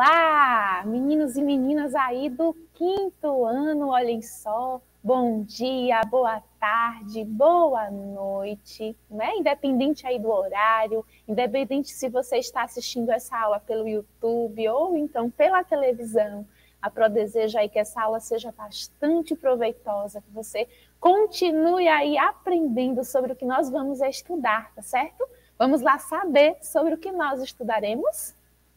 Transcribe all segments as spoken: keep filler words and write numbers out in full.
Olá, meninos e meninas aí do quinto ano, olhem só. Bom dia, boa tarde, boa noite, né? Independente aí do horário, independente se você está assistindo essa aula pelo YouTube ou então pela televisão. A Pro deseja aí que essa aula seja bastante proveitosa, que você continue aí aprendendo sobre o que nós vamos estudar, tá certo? Vamos lá saber sobre o que nós estudaremos?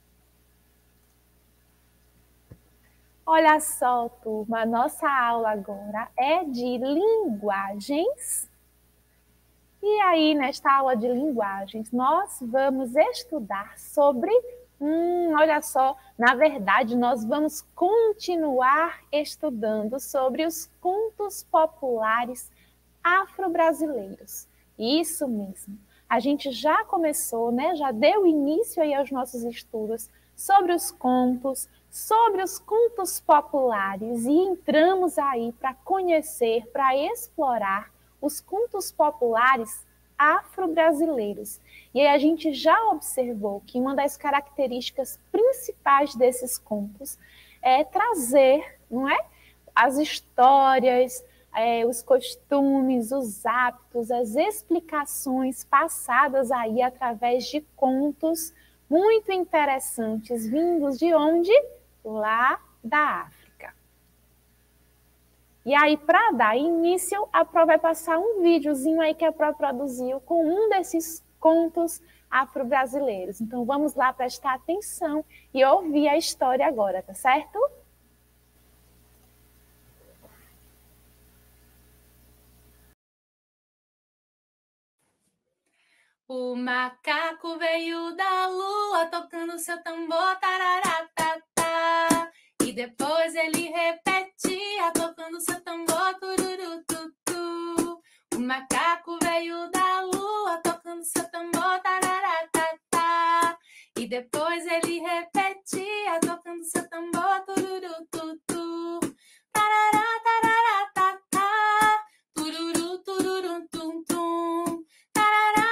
Olha só, turma, a nossa aula agora é de linguagens. E aí, nesta aula de linguagens, nós vamos estudar sobre... Hum, olha só, na verdade, nós vamos continuar estudando sobre os contos populares afro-brasileiros. Isso mesmo. A gente já começou, né? Já deu início aí aos nossos estudos sobre os contos, sobre os contos populares e entramos aí para conhecer, para explorar os contos populares afro-brasileiros. E aí a gente já observou que uma das características principais desses contos é trazer, não é, as histórias, é, os costumes, os hábitos, as explicações passadas aí através de contos muito interessantes, vindos de onde? Lá da África. E aí, para dar início, a Pro vai passar um videozinho aí que a Pro produziu com um desses contos afro-brasileiros. Então, vamos lá prestar atenção e ouvir a história agora, tá certo? O macaco veio da lua tocando seu tambor, tararatatá. E depois ele repetia tocando seu tambor, tururu, tutu. O macaco veio da lua tocando seu tambor, tararatatá. E depois ele repetia tocando seu tambor, tururu, tutu. Tarará, tararatatá. Tururu, tururu, tum, tum. Tarará,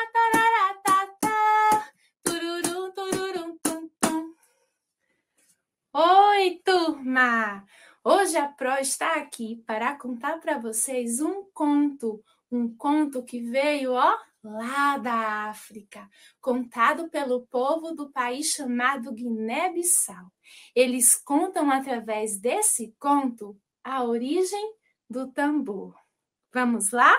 oi, turma! Hoje a Pro está aqui para contar para vocês um conto, um conto que veio, ó, lá da África, contado pelo povo do país chamado Guiné-Bissau. Eles contam através desse conto a origem do tambor. Vamos lá?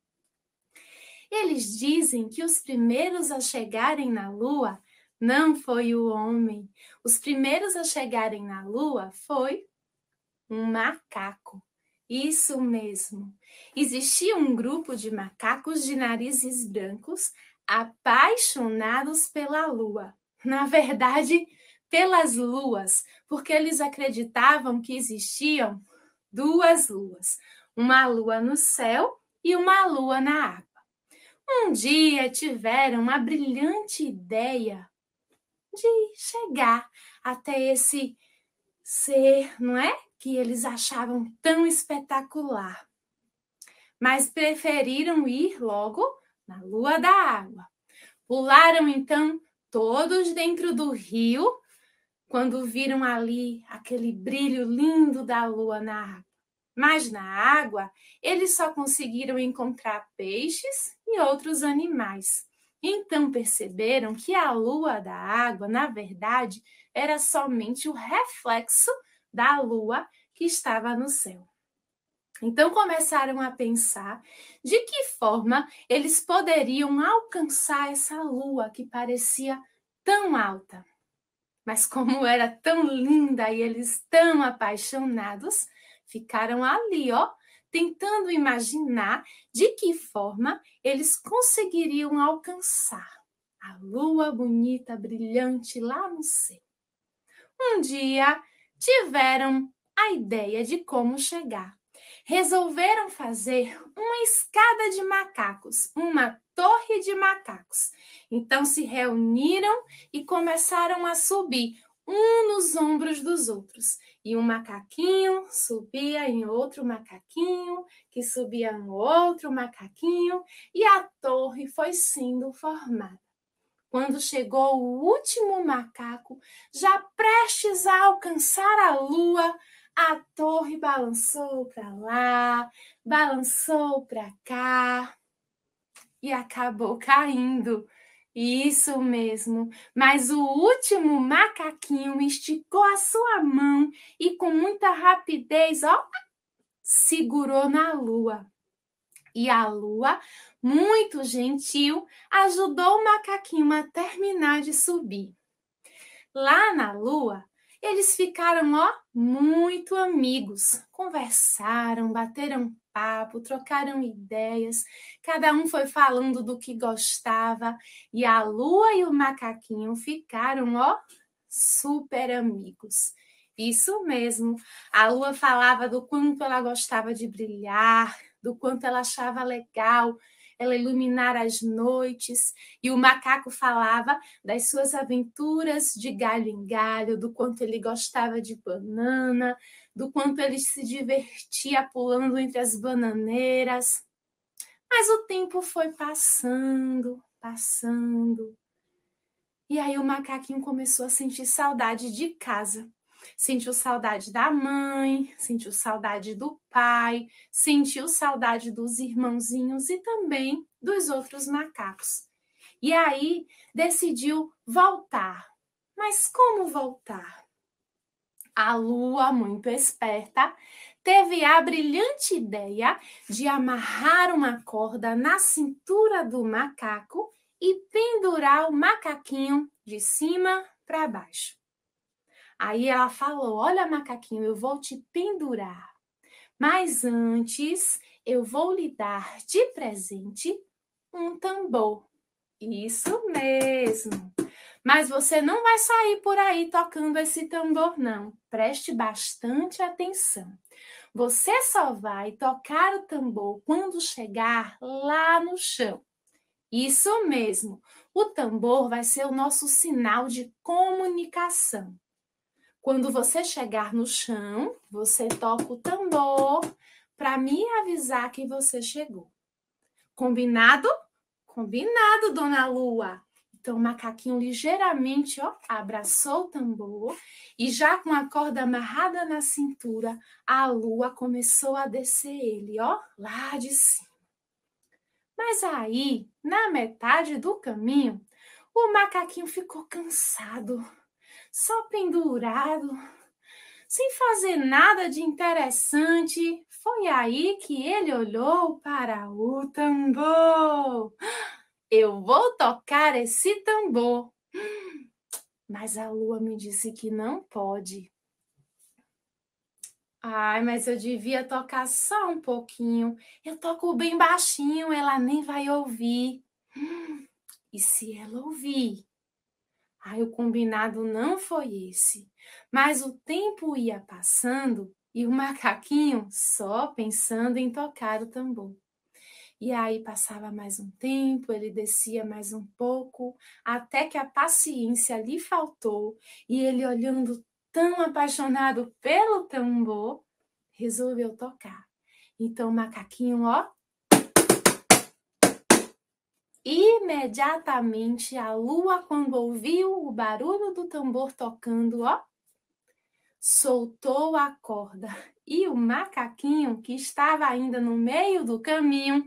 Eles dizem que os primeiros a chegarem na Lua não foi o homem. Os primeiros a chegarem na Lua foi um macaco. Isso mesmo. Existia um grupo de macacos de narizes brancos apaixonados pela Lua. Na verdade, pelas luas, porque eles acreditavam que existiam duas luas. Uma lua no céu e uma lua na água. Um dia tiveram uma brilhante ideia de chegar até esse ser, não é? Que eles achavam tão espetacular. Mas preferiram ir logo na lua da água. Pularam então todos dentro do rio, quando viram ali aquele brilho lindo da lua na água. Mas na água, eles só conseguiram encontrar peixes e outros animais. Então perceberam que a lua da água, na verdade, era somente o reflexo da lua que estava no céu. Então começaram a pensar de que forma eles poderiam alcançar essa lua que parecia tão alta. Mas como era tão linda e eles tão apaixonados, ficaram ali, ó, tentando imaginar de que forma eles conseguiriam alcançar a lua bonita, brilhante lá no céu. Um dia tiveram a ideia de como chegar. Resolveram fazer uma escada de macacos, uma torre de macacos. Então se reuniram e começaram a subir um nos ombros dos outros. E um macaquinho subia em outro macaquinho, que subia no outro macaquinho, e a torre foi sendo formada. Quando chegou o último macaco, já prestes a alcançar a lua, a torre balançou para lá, balançou para cá e acabou caindo. Isso mesmo, mas o último macaquinho esticou a sua mão e com muita rapidez, ó, segurou na lua. E a lua, muito gentil, ajudou o macaquinho a terminar de subir. Lá na lua, eles ficaram, ó, muito amigos. Conversaram, bateram papo, trocaram ideias. Cada um foi falando do que gostava. E a lua e o macaquinho ficaram, ó, super amigos. Isso mesmo. A lua falava do quanto ela gostava de brilhar, do quanto ela achava legal ela iluminar as noites, e o macaco falava das suas aventuras de galho em galho, do quanto ele gostava de banana, do quanto ele se divertia pulando entre as bananeiras. Mas o tempo foi passando, passando, e aí o macaquinho começou a sentir saudade de casa. Sentiu saudade da mãe, sentiu saudade do pai, sentiu saudade dos irmãozinhos e também dos outros macacos. E aí decidiu voltar. Mas como voltar? A lua, muito esperta, teve a brilhante ideia de amarrar uma corda na cintura do macaco e pendurar o macaquinho de cima para baixo. Aí ela falou: olha, macaquinho, eu vou te pendurar, mas antes eu vou lhe dar de presente um tambor. Isso mesmo. Mas você não vai sair por aí tocando esse tambor, não. Preste bastante atenção. Você só vai tocar o tambor quando chegar lá no chão. Isso mesmo. O tambor vai ser o nosso sinal de comunicação. Quando você chegar no chão, você toca o tambor para me avisar que você chegou. Combinado? Combinado, dona Lua. Então, o macaquinho ligeiramente, ó, abraçou o tambor e já com a corda amarrada na cintura, a lua começou a descer ele, ó, lá de cima. Mas aí, na metade do caminho, o macaquinho ficou cansado, só pendurado, sem fazer nada de interessante. Foi aí que ele olhou para o tambor. Eu vou tocar esse tambor. Mas a lua me disse que não pode. Ai, mas eu devia tocar só um pouquinho. Eu toco bem baixinho, ela nem vai ouvir. E se ela ouvir? Ai, o combinado não foi esse. Mas o tempo ia passando e o macaquinho só pensando em tocar o tambor. E aí passava mais um tempo, ele descia mais um pouco, até que a paciência lhe faltou e ele, olhando tão apaixonado pelo tambor, resolveu tocar. Então o macaquinho, ó, imediatamente a lua, quando ouviu o barulho do tambor tocando, ó, soltou a corda e o macaquinho, que estava ainda no meio do caminho,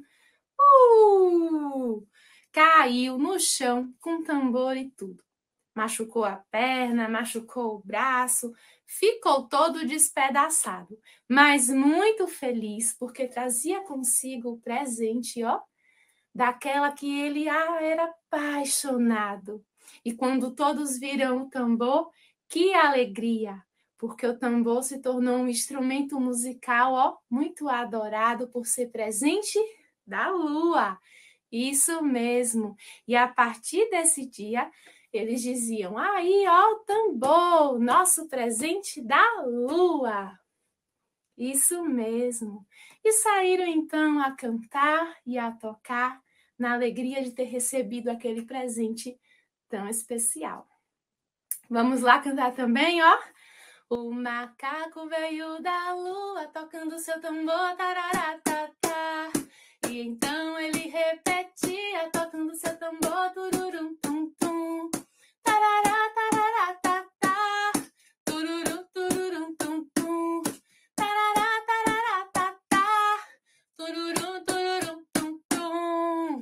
Uh! caiu no chão com tambor e tudo. Machucou a perna, machucou o braço, ficou todo despedaçado, mas muito feliz porque trazia consigo o presente, ó, daquela que ele ah, era apaixonado. E quando todos viram o tambor, que alegria! Porque o tambor se tornou um instrumento musical, ó, muito adorado por ser presente da lua. Isso mesmo. E a partir desse dia, eles diziam: aí, ó, o tambor, nosso presente da lua. Isso mesmo. E saíram então a cantar e a tocar na alegria de ter recebido aquele presente tão especial. Vamos lá cantar também, ó? O macaco veio da lua tocando seu tambor, tararatatá. E então ele repetia, tocando seu tambor, tururum, tum, tum. Tarará, tarará, tá, tá. Tururu, tururum, tum, tum. Tarará, tarará, tá, tá. Tururu, tururum, tum, tum.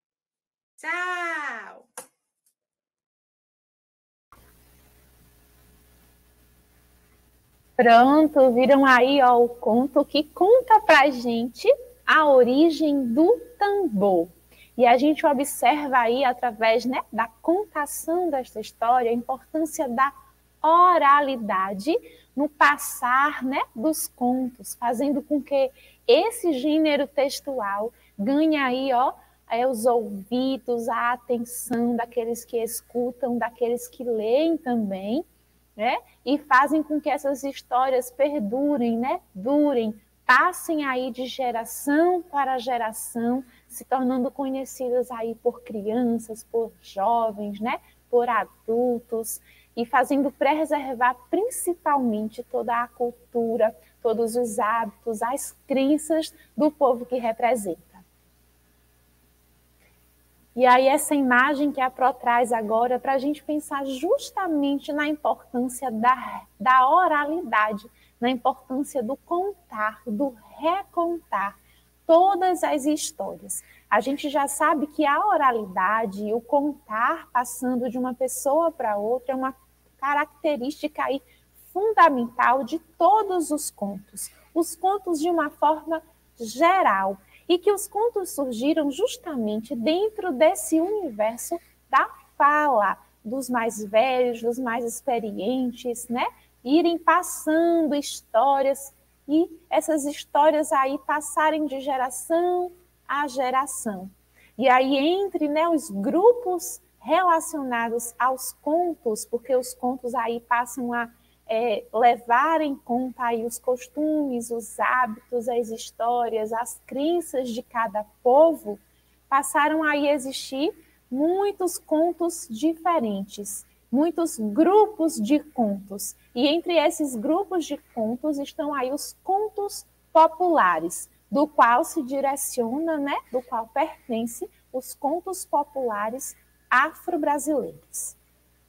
Tchau! Pronto, viram aí ó, o conto que conta pra gente a origem do tambor. E a gente observa aí, através né, da contação desta história, a importância da oralidade no passar né, dos contos, fazendo com que esse gênero textual ganhe aí, ó, é, os ouvidos, a atenção daqueles que escutam, daqueles que leem também, né? E fazem com que essas histórias perdurem, né? Durem, passem aí de geração para geração, se tornando conhecidas aí por crianças, por jovens, né? Por adultos, e fazendo preservar principalmente toda a cultura, todos os hábitos, as crenças do povo que representa. E aí essa imagem que a Pro traz agora para a gente pensar justamente na importância da, da oralidade, na importância do contar, do recontar todas as histórias. A gente já sabe que a oralidade e o contar passando de uma pessoa para outra é uma característica aí fundamental de todos os contos. Os contos de uma forma geral. E que os contos surgiram justamente dentro desse universo da fala, dos mais velhos, dos mais experientes, né? Irem passando histórias e essas histórias aí passarem de geração a geração. E aí entre né, os grupos relacionados aos contos, porque os contos aí passam a É, levar em conta aí os costumes, os hábitos, as histórias, as crenças de cada povo, passaram aí a existir muitos contos diferentes, muitos grupos de contos. E entre esses grupos de contos estão aí os contos populares, do qual se direciona, né, do qual pertence os contos populares afro-brasileiros.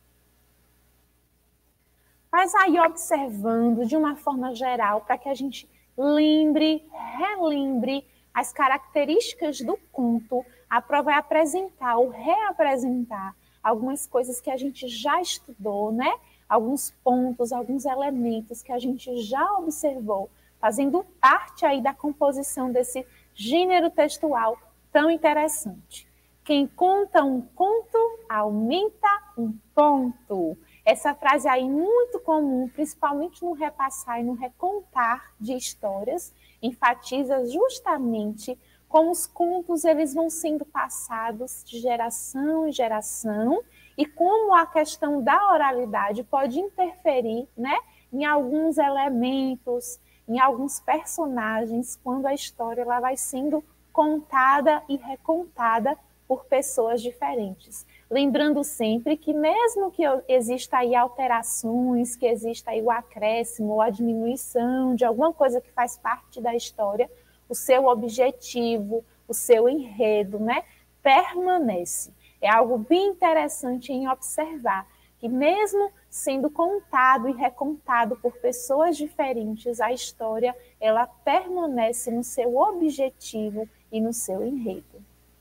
Mas aí observando de uma forma geral, para que a gente lembre, relembre as características do conto, a Pro vai apresentar ou reapresentar algumas coisas que a gente já estudou, né? Alguns pontos, alguns elementos que a gente já observou, fazendo parte aí da composição desse gênero textual tão interessante. Quem conta um conto, aumenta um ponto. Essa frase aí muito comum, principalmente no repassar e no recontar de histórias, enfatiza justamente como os contos eles vão sendo passados de geração em geração e como a questão da oralidade pode interferir, né, em alguns elementos, em alguns personagens, quando a história ela vai sendo contada e recontada por pessoas diferentes. Lembrando sempre que mesmo que exista aí alterações, que exista aí o acréscimo ou a diminuição de alguma coisa que faz parte da história, o seu objetivo, o seu enredo, né, permanece. É algo bem interessante em observar que mesmo sendo contado e recontado por pessoas diferentes, a história ela permanece no seu objetivo e no seu enredo.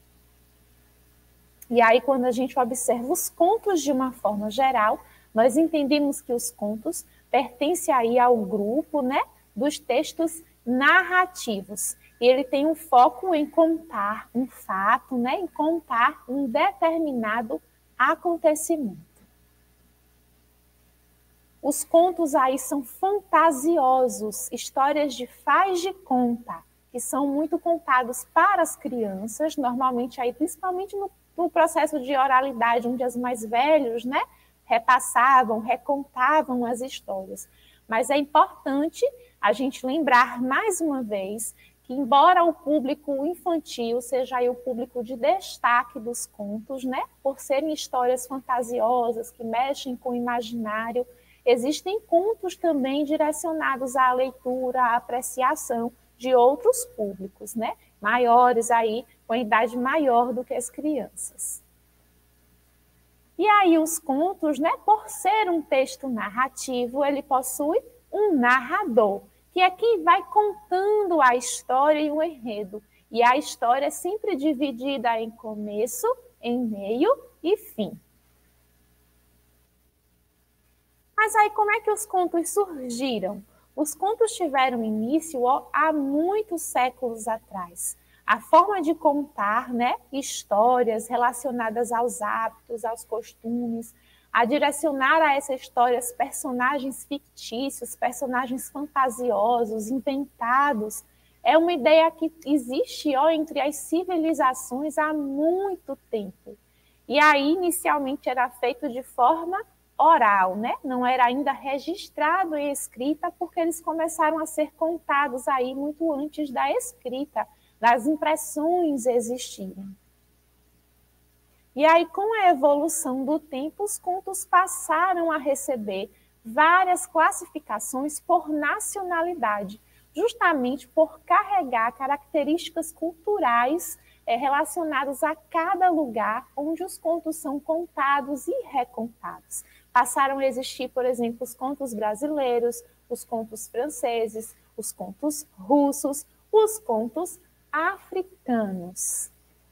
E aí, quando a gente observa os contos de uma forma geral, nós entendemos que os contos pertencem aí ao grupo, né, dos textos narrativos. E ele tem um foco em contar um fato, né, em contar um determinado acontecimento. Os contos aí são fantasiosos, histórias de faz de conta, que são muito contados para as crianças, normalmente aí, principalmente no no processo de oralidade, onde os mais velhos né, repassavam, recontavam as histórias. Mas é importante a gente lembrar, mais uma vez, que embora o público infantil seja aí o público de destaque dos contos, né, por serem histórias fantasiosas, que mexem com o imaginário, existem contos também direcionados à leitura, à apreciação de outros públicos, né? maiores aí, com idade maior do que as crianças. E aí os contos, né, por ser um texto narrativo, ele possui um narrador, que é quem vai contando a história e o enredo. E a história é sempre dividida em começo, em meio e fim. Mas aí como é que os contos surgiram? Os contos tiveram início ó, há muitos séculos atrás. A forma de contar, né, histórias relacionadas aos hábitos, aos costumes, a direcionar a essas histórias personagens fictícios, personagens fantasiosos, inventados, é uma ideia que existe ó, entre as civilizações há muito tempo. E aí, inicialmente, era feito de forma oral, né? Não era ainda registrado em escrita, porque eles começaram a ser contados aí muito antes da escrita, das impressões existirem. E aí, com a evolução do tempo, os contos passaram a receber várias classificações por nacionalidade, justamente por carregar características culturais é, relacionadas a cada lugar onde os contos são contados e recontados. Passaram a existir, por exemplo, os contos brasileiros, os contos franceses, os contos russos, os contos africanos.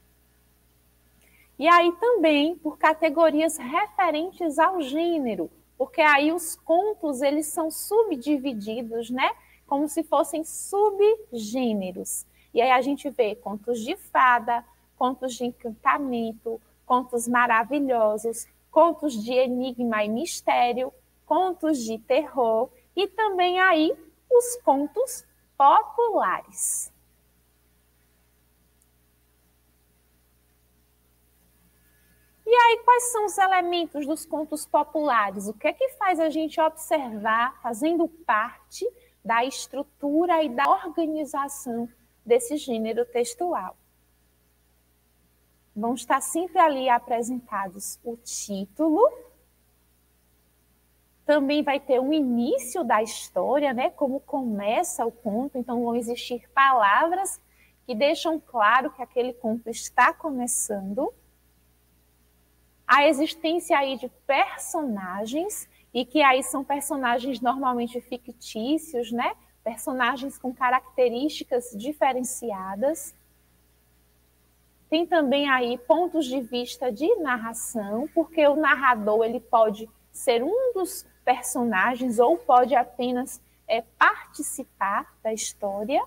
E aí também por categorias referentes ao gênero, porque aí os contos eles são subdivididos, né? Como se fossem subgêneros. E aí a gente vê contos de fada, contos de encantamento, contos maravilhosos, contos de enigma e mistério, contos de terror e também aí os contos populares. E aí, quais são os elementos dos contos populares? O que é que faz a gente observar, fazendo parte da estrutura e da organização desse gênero textual? Vão estar sempre ali apresentados o título, também vai ter um início da história, né? Como começa o conto, então vão existir palavras que deixam claro que aquele conto está começando. A existência aí de personagens, e que aí são personagens normalmente fictícios, né? Personagens com características diferenciadas. Tem também aí pontos de vista de narração, porque o narrador ele pode ser um dos personagens ou pode apenas é, participar da história.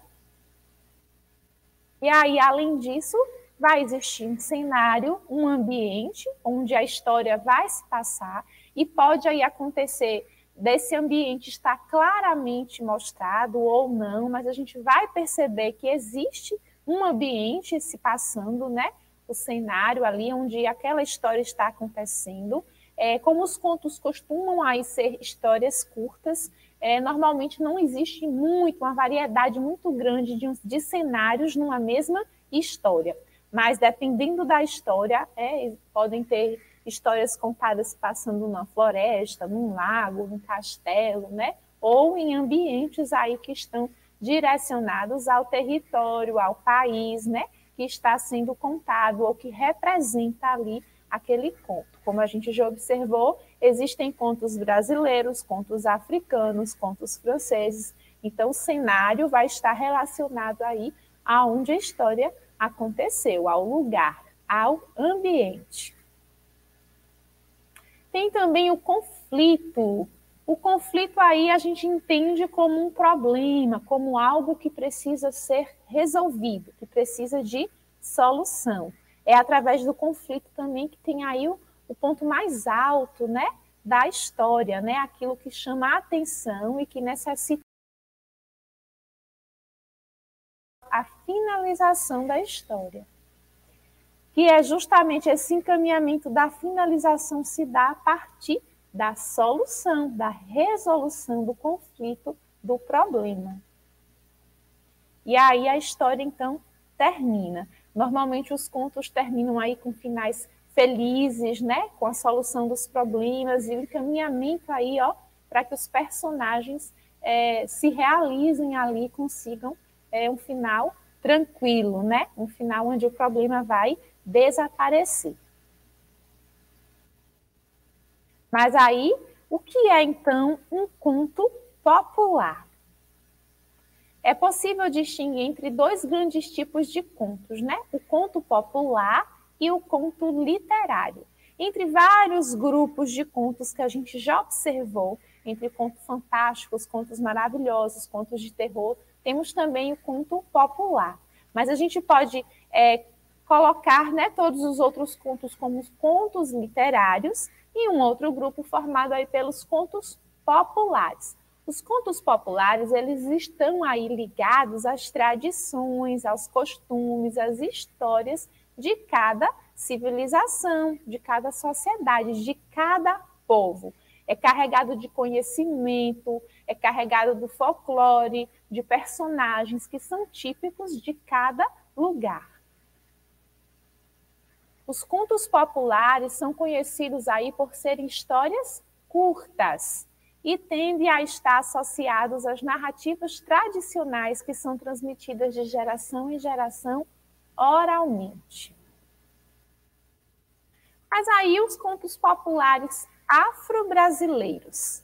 E aí, além disso, vai existir um cenário, um ambiente onde a história vai se passar e pode aí acontecer desse ambiente estar claramente mostrado ou não, mas a gente vai perceber que existe um ambiente se passando, né? O cenário ali onde aquela história está acontecendo. É, como os contos costumam aí ser histórias curtas, é, normalmente não existe muito, uma variedade muito grande de, de cenários numa mesma história. Mas dependendo da história, é, podem ter histórias contadas passando numa floresta, num lago, num castelo, né? Ou em ambientes aí que estão direcionados ao território, ao país, né? Que está sendo contado ou que representa ali aquele conto. Como a gente já observou, existem contos brasileiros, contos africanos, contos franceses. Então, o cenário vai estar relacionado aí aonde a história aconteceu, ao lugar, ao ambiente. Tem também o conflito. O conflito aí a gente entende como um problema, como algo que precisa ser resolvido, que precisa de solução. É através do conflito também que tem aí o, o ponto mais alto, né, da história, né, aquilo que chama a atenção e que necessita a finalização da história. Que é justamente esse encaminhamento da finalização se dá a partir da solução, da resolução do conflito, do problema. E aí a história, então, termina. Normalmente os contos terminam aí com finais felizes, né? Com a solução dos problemas e o encaminhamento aí, ó, para que os personagens é, se realizem ali, consigam é, um final tranquilo, né? Um final onde o problema vai desaparecer. Mas aí, o que é então um conto popular? É possível distinguir entre dois grandes tipos de contos, né? O conto popular e o conto literário. Entre vários grupos de contos que a gente já observou, entre contos fantásticos, contos maravilhosos, contos de terror, temos também o conto popular. Mas a gente pode é, colocar, né, todos os outros contos como os contos literários e um outro grupo formado aí pelos contos populares. Os contos populares, eles estão aí ligados às tradições, aos costumes, às histórias de cada civilização, de cada sociedade, de cada povo. É carregado de conhecimento, é carregado do folclore, de personagens que são típicos de cada lugar. Os contos populares são conhecidos aí por serem histórias curtas e tendem a estar associados às narrativas tradicionais que são transmitidas de geração em geração oralmente. Mas aí os contos populares afro-brasileiros.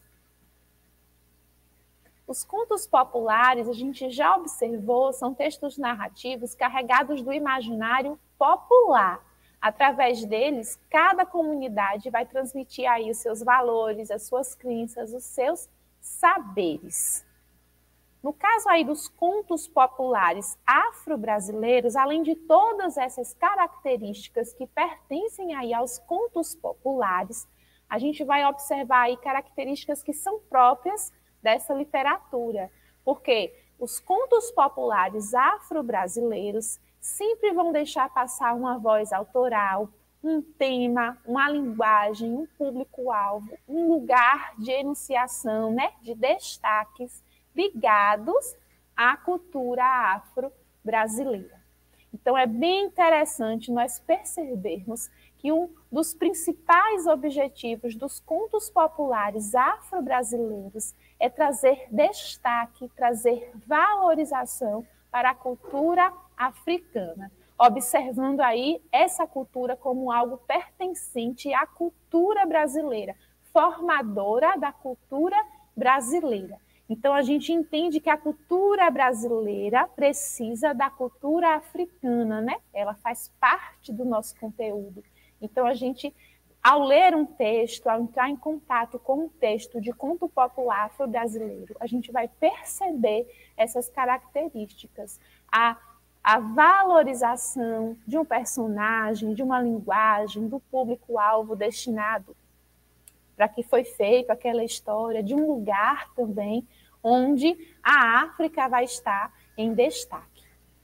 Os contos populares, a gente já observou, são textos narrativos carregados do imaginário popular. Através deles, cada comunidade vai transmitir aí os seus valores, as suas crenças, os seus saberes. No caso aí dos contos populares afro-brasileiros, além de todas essas características que pertencem aí aos contos populares, a gente vai observar aí características que são próprias dessa literatura, porque os contos populares afro-brasileiros sempre vão deixar passar uma voz autoral, um tema, uma linguagem, um público-alvo, um lugar de enunciação, né, de destaques ligados à cultura afro-brasileira. Então, é bem interessante nós percebermos que um dos principais objetivos dos contos populares afro-brasileiros é trazer destaque, trazer valorização para a cultura africana, observando aí essa cultura como algo pertencente à cultura brasileira, formadora da cultura brasileira. Então, a gente entende que a cultura brasileira precisa da cultura africana, né? Ela faz parte do nosso conteúdo. Então, a gente, ao ler um texto, ao entrar em contato com um texto de conto popular afro-brasileiro, a gente vai perceber essas características. A a valorização de um personagem, de uma linguagem, do público-alvo destinado para que foi feito aquela história, de um lugar também onde a África vai estar em destaque.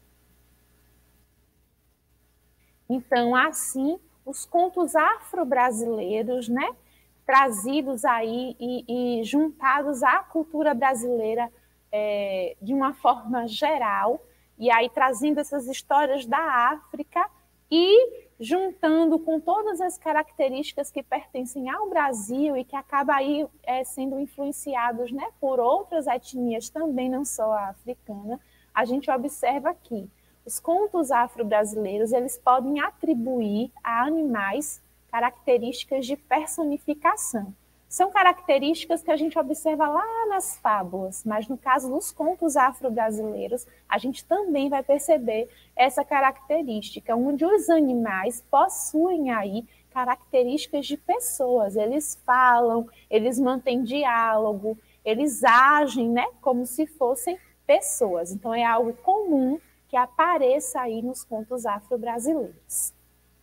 Então, assim, os contos afro-brasileiros, né, trazidos aí e, e juntados à cultura brasileira é, de uma forma geral, e aí trazendo essas histórias da África e juntando com todas as características que pertencem ao Brasil e que acabam aí é, sendo influenciados, né, por outras etnias também, não só a africana, a gente observa que os contos afro-brasileiros, eles podem atribuir a animais características de personificação. São características que a gente observa lá nas fábulas, mas no caso dos contos afro-brasileiros, a gente também vai perceber essa característica, onde os animais possuem aí características de pessoas. Eles falam, eles mantêm diálogo, eles agem, né, como se fossem pessoas. Então, é algo comum que apareça aí nos contos afro-brasileiros.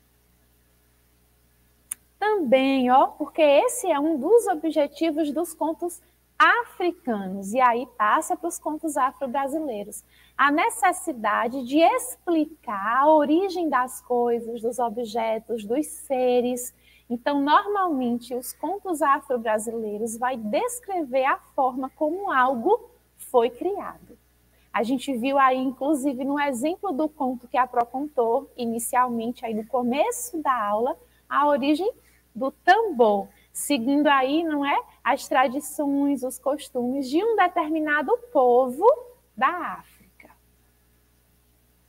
Também, ó, porque esse é um dos objetivos dos contos africanos, e aí passa para os contos afro-brasileiros. A necessidade de explicar a origem das coisas, dos objetos, dos seres. Então, normalmente, os contos afro-brasileiros vai descrever a forma como algo foi criado. A gente viu aí, inclusive, no exemplo do conto que a Pro contou, inicialmente, aí no começo da aula, a origem do tambor, seguindo aí, não é, as tradições, os costumes de um determinado povo da África.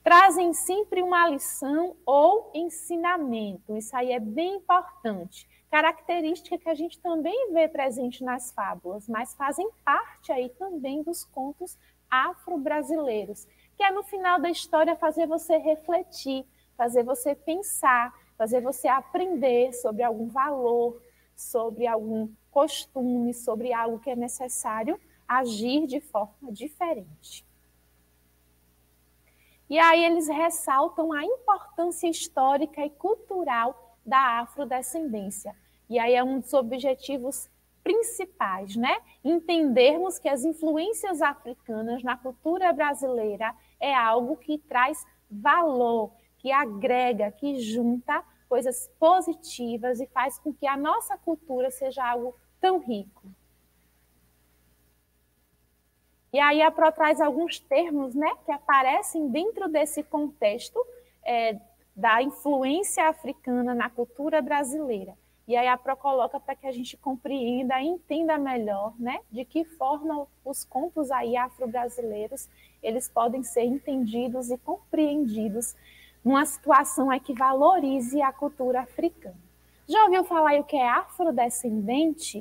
trazem sempre uma lição ou ensinamento. Isso aí é bem importante. Característica que a gente também vê presente nas fábulas, mas fazem parte aí também dos contos afro-brasileiros, que é no final da história fazer você refletir, fazer você pensar, fazer você aprender sobre algum valor, sobre algum costume, sobre algo que é necessário agir de forma diferente. E aí eles ressaltam a importância histórica e cultural da afrodescendência. E aí é um dos objetivos principais, né? Entendermos que as influências africanas na cultura brasileira é algo que traz valor, que agrega, que junta coisas positivas e faz com que a nossa cultura seja algo tão rico. E aí a Pro traz alguns termos, né, que aparecem dentro desse contexto é, da influência africana na cultura brasileira. E aí a Pro coloca para que a gente compreenda e entenda melhor, né, de que forma os contos aí afro-brasileiros eles podem ser entendidos e compreendidos numa situação aí que valorize a cultura africana. Já ouviu falar aí o que é afrodescendente?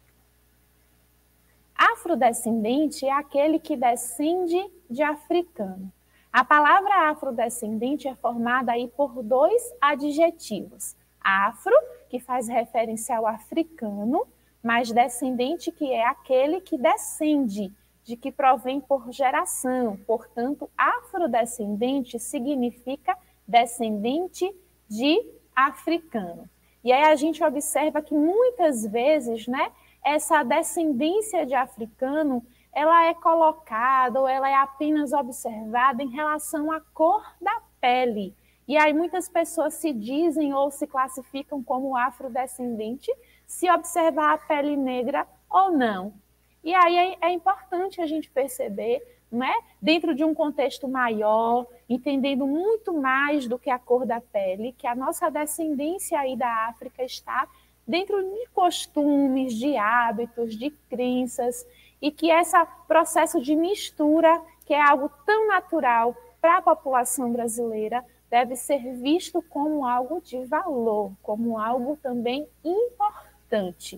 Afrodescendente é aquele que descende de africano. A palavra afrodescendente é formada aí por dois adjetivos. Afro, que faz referência ao africano, mas descendente, que é aquele que descende, de que provém por geração. Portanto, afrodescendente significa descendente de africano. E aí a gente observa que muitas vezes, né, essa descendência de africano, ela é colocada ou ela é apenas observada em relação à cor da pele. E aí muitas pessoas se dizem ou se classificam como afrodescendente se observar a pele negra ou não. E aí é, é importante a gente perceber, né, dentro de um contexto maior, entendendo muito mais do que a cor da pele, que a nossa descendência aí da África está dentro de costumes, de hábitos, de crenças, e que esse processo de mistura, que é algo tão natural para a população brasileira, deve ser visto como algo de valor, como algo também importante.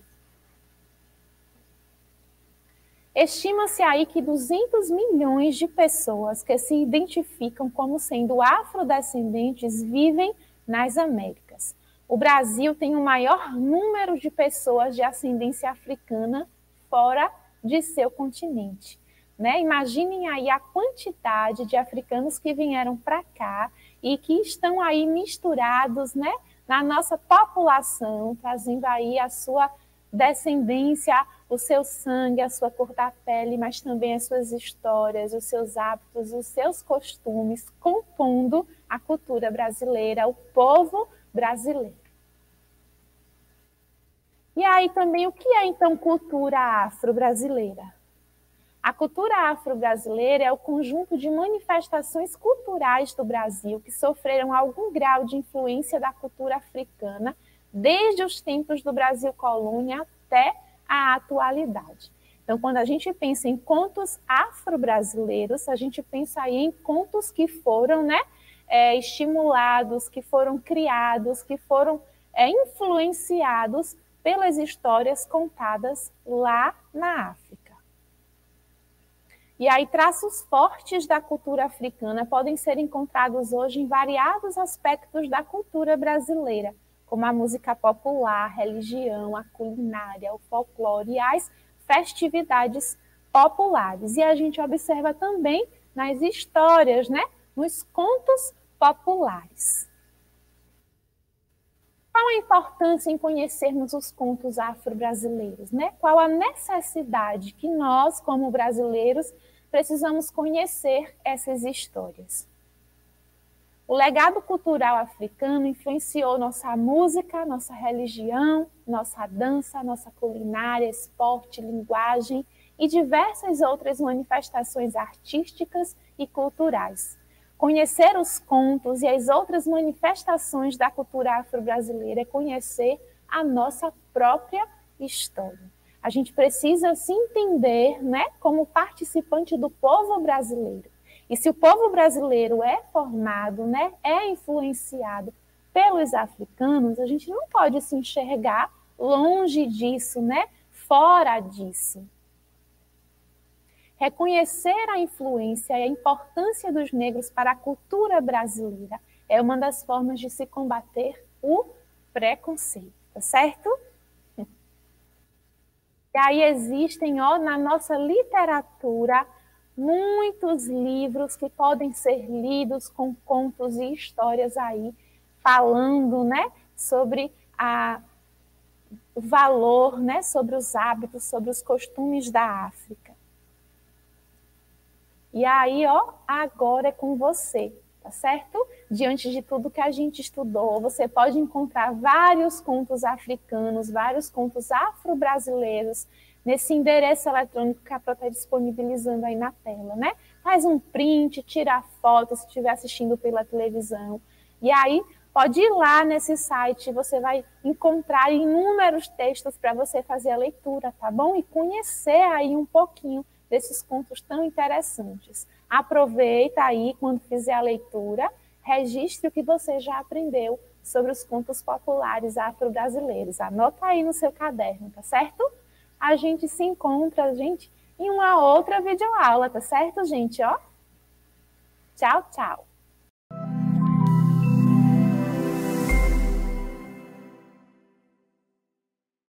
Estima-se aí que duzentos milhões de pessoas que se identificam como sendo afrodescendentes vivem nas Américas. O Brasil tem o maior número de pessoas de ascendência africana fora de seu continente. Né? Imaginem aí a quantidade de africanos que vieram para cá e que estão aí misturados, né, na nossa população, trazendo aí a sua descendência, o seu sangue, a sua cor da pele, mas também as suas histórias, os seus hábitos, os seus costumes, compondo a cultura brasileira, o povo brasileiro. E aí também, o que é então cultura afro-brasileira? A cultura afro-brasileira é o conjunto de manifestações culturais do Brasil que sofreram algum grau de influência da cultura africana desde os tempos do Brasil colônia até a atualidade. Então, quando a gente pensa em contos afro-brasileiros, a gente pensa aí em contos que foram, né, é, estimulados, que foram criados, que foram é, influenciados pelas histórias contadas lá na África. E aí, traços fortes da cultura africana podem ser encontrados hoje em variados aspectos da cultura brasileira, como a música popular, a religião, a culinária, o folclore e as festividades populares. E a gente observa também nas histórias, né, nos contos populares. Qual a importância em conhecermos os contos afro-brasileiros, né? Qual a necessidade que nós, como brasileiros, precisamos conhecer essas histórias? O legado cultural africano influenciou nossa música, nossa religião, nossa dança, nossa culinária, esporte, linguagem e diversas outras manifestações artísticas e culturais. Conhecer os contos e as outras manifestações da cultura afro-brasileira é conhecer a nossa própria história. A gente precisa se entender, né, como participante do povo brasileiro. E se o povo brasileiro é formado, né, é influenciado pelos africanos, a gente não pode se enxergar longe disso, né, fora disso. Reconhecer a influência e a importância dos negros para a cultura brasileira é uma das formas de se combater o preconceito, tá certo? E aí existem, ó, na nossa literatura, muitos livros que podem ser lidos com contos e histórias aí, falando, né, sobre a, o valor, né, sobre os hábitos, sobre os costumes da África. E aí, ó, agora é com você, tá certo? Diante de tudo que a gente estudou, você pode encontrar vários contos africanos, vários contos afro-brasileiros nesse endereço eletrônico que a Pro está disponibilizando aí na tela, né? Faz um print, tira a foto se estiver assistindo pela televisão. E aí, pode ir lá nesse site, você vai encontrar inúmeros textos para você fazer a leitura, tá bom? E conhecer aí um pouquinho desses contos tão interessantes. Aproveita aí, quando fizer a leitura, registre o que você já aprendeu sobre os contos populares afro-brasileiros. Anota aí no seu caderno, tá certo? A gente se encontra, gente, em uma outra videoaula, tá certo, gente? Ó, tchau, tchau.